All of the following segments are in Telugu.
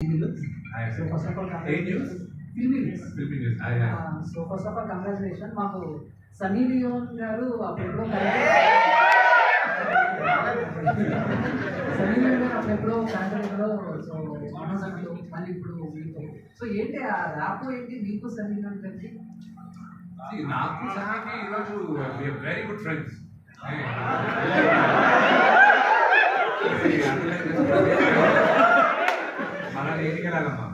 So first of all, congratulations. Filming news. So first of all, congratulations. మాకు సన్నీ లియోన్ గారు అప్పుడెప్పుడో సన్నీ లియోన్ గారు అప్పుడెప్పుడో క్యాంటరీలో సో మానసంలో మళ్ళీ ఇప్పుడు మీతో సో ఏంటి ఆ ర్యాప్ ఏంటి మీకు సన్నీ లియోన్ గారికి? నాకు సన్నీకి ఈరోజు వెరీ గుడ్ ఫ్రెండ్స్. మన ఎన్నికలాగమ్మా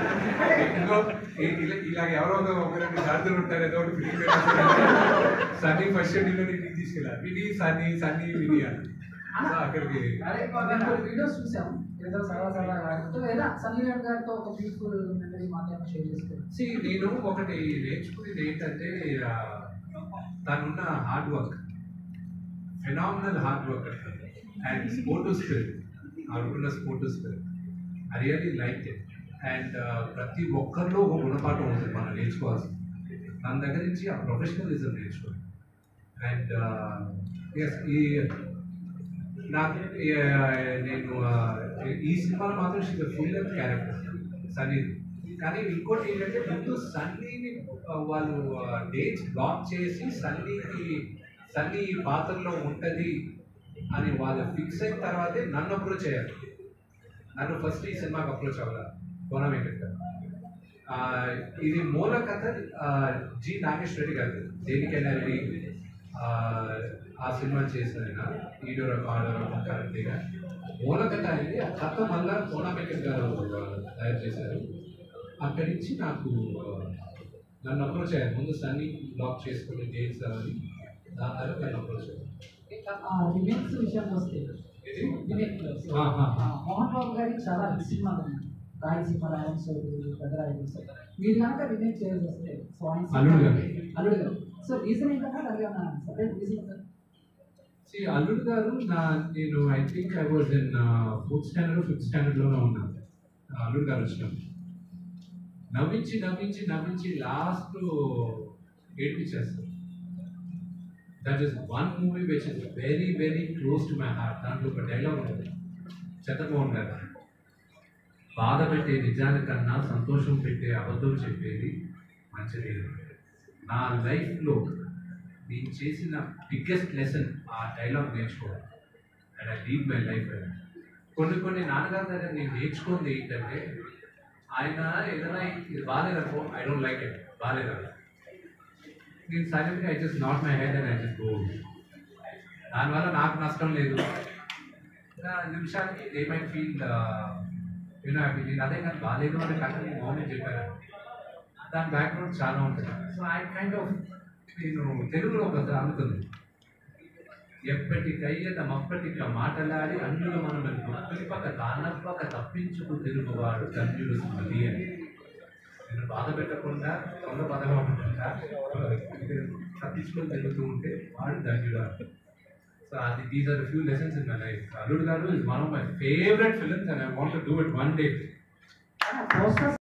ఇలాగ ఎవరో ఒకరికి సాధ్యం ఉంటారు. ఏదో ఒకటి ఫిలిం సన్నీ ఫస్ట్ షెడ్యూల్లో ఇంటికి తీసుకెళ్ళాలి. విని సన్నీ సన్నీ విని అని అక్కడికి వీడియోస్ చూసాం. ఏదో సరదా సన్నీ లియోన్ గారితో ఒక బ్యూటిఫుల్ మెమరీ మాత్రమే షేర్ చేసుకోండి. నేను ఒకటి నేర్చుకునేది ఏంటంటే తనున్న hard work, phenomenal hard work and sportive spirit, ఆవిడకున్న sportive spirit I really like it. And ప్రతి ఒక్కరిలో ఒక గుణపాఠం ఉంటుంది మనం నేర్చుకోవాల్సింది. దాని దగ్గర నుంచి ఆ ప్రొఫెషనలిజం నేర్చుకోవాలి. అండ్ ఎస్ నాకు నేను ఈ సినిమాలో మాత్రం she full length character Sunny. కానీ ఇంకోటి ఏంటంటే ముందు సన్నీని వాళ్ళు డేట్స్ బ్లాక్ చేసి సన్నీ ఈ పాత్రలో ఉంటుంది అని వాళ్ళు ఫిక్స్ అయిన తర్వాతే నన్ను అప్రోచ్ అయ్యారు. నన్ను ఫస్ట్ ఈ సినిమాకి అప్రోచ్ అవ్వాలి కోన వెంకట్ గారు. ఇది మూల కథ జి నాగేష్ రెడ్డి గారు దేనికైనా రెడీ ఆ సినిమా చేసిన వీడియో కరెక్ట్గా మూల కథ అనేది ఆ కథ మళ్ళా కోన వెంకట్ గారు తయారు చేశారు. అక్కడి నుంచి నాకు నన్ను అప్రోచ్ అయ్యారు. ముందు సన్నీ బ్లాక్ చేసుకుని డేట్స్ అని దాని తర్వాత నన్ను అప్రోచ్ అయ్యారు. రిమేక్స్ విషయానికి వస్తే మోహన్ బాబు గారికి చాలా సినిమాలు ఉన్నాయి. రాయలసీమ మీరు కనుక రిమేక్ చేయాల్సి వస్తే అల్లుడు గారు సో రీజన్ ఏంటంటే అది separate reason sir. Alludu Garu నేను I think I was in 4th standard 5th స్టాండర్డ్లోనే ఉన్నాను. అల్లుడు గారు వచ్చినాం నవ్వించి నవ్వించి నవ్వించి లాస్ట్ ఏడ్పించేస్తారు. That is one movie which is very very close to my heart. దాంట్లో ఒక డైలాగ్ ఉంటుంది చంద్రమోహన్ గారు, బాధ పెట్టే నిజానికన్నా సంతోషం పెట్టే అబద్ధం చెప్పేది మంచిది. నా లైఫ్లో నేను చేసిన బిగ్గెస్ట్ లెసన్ ఆ డైలాగ్ నేర్చుకోవాలి. And I leave my life. కొన్ని నాన్నగారి దగ్గర నేను నేర్చుకుంది ఏంటంటే ఆయన ఏదైనా ఇది బాగాలేదనుకో ఐ డోంట్ లైక్ ఇట్, బాగాలేదు నేను సైలెంట్గా I just not my head and I just go. దానివల్ల నాకు నష్టం లేదు. నిమిషానికి దే మైట్ ఫీల్ నేను అదే కానీ బాగాలేదు అని కరెక్ట్ గవర్నమెంట్ చెప్పాను. దాని బ్యాక్గ్రౌండ్ చాలా ఉంటుంది. సో ఐ కైండ్ ఆఫ్ నేను తెలుగులో ఒక సాగుతుంది, ఎప్పటికయ్యత మప్పటిక మాటలాడి అన్నులు మనం పిలిపక తానప్పక తప్పించుకు తెలుగువాడు ధన్యుడు సుమతి అని. నేను బాధ పెట్టకుండా దొంగ పదగా ఉండకుండా తప్పించుకొని తిరుగుతూ ఉంటే వాడు ధన్యుడు. సో అది these are few lessons in my life. Alludu Garu is one of my favourite films and I want to do it one day.